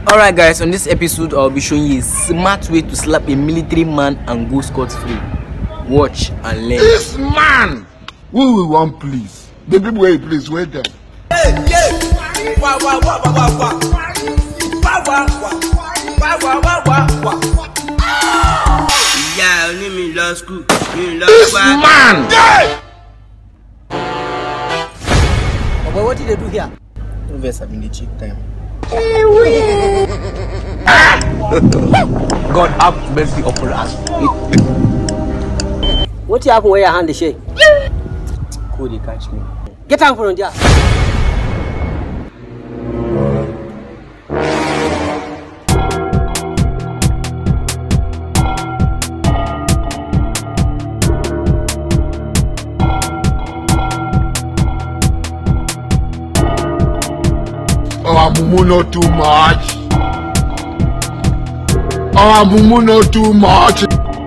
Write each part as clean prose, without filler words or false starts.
Alright guys, on this episode I'll be showing you a smart way to slap a military man and go scot-free. Watch and learn. This man! Who we want please? The people where he please, wait them. Hey, yeah! Wah, wah, wah, wah, wah, wah. Wah, wah, wah. Wah, wah, wah, wah, wah. Yeah, only me law school. This man! Oh boy, what did they do here? Invest in the cheap time. God have mercy upon us. What happened where your hand is shake? Could they catch me? Get out from there. Oh, Mumu not too much. Oh, Mumu not too much.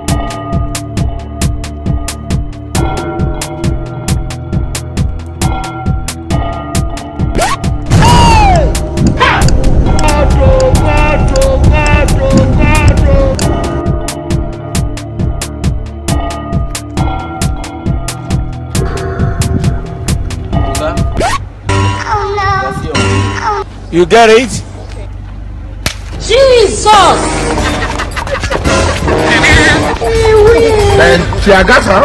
You get it? Jesus! Then, Tiagasa.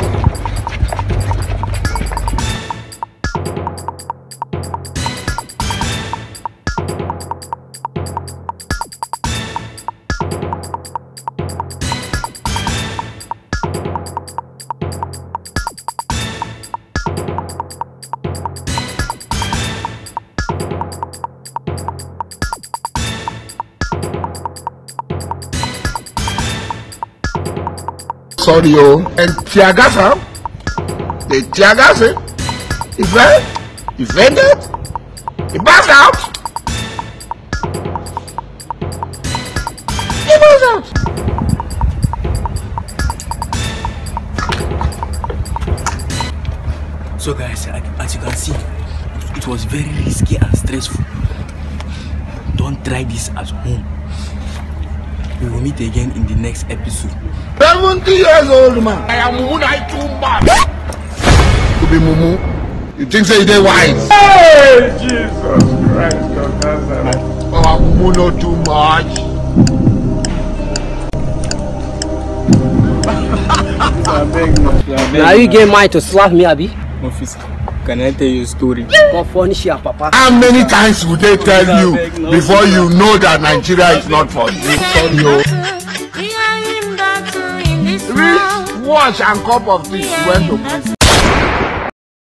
Sorry, oh, and Tiagasa, the Tiagasa, he fainted, he passed out, he passed out. So guys, as you can see, it was very risky and stressful. Don't try this at home. We will meet again in the next episode. 70 years old man. I am Mumu not too much. To be Mumu, you think say they wise? Hey, Jesus Christ of Nazareth. Oh, Mumu not too much. Now you get mine to slap me, Abi. Officer, can I tell you a story? Go furnish your papa. How many times would they tell you before you know that Nigeria is not for you? Sorry, Rich wash and cup of tea went to prison.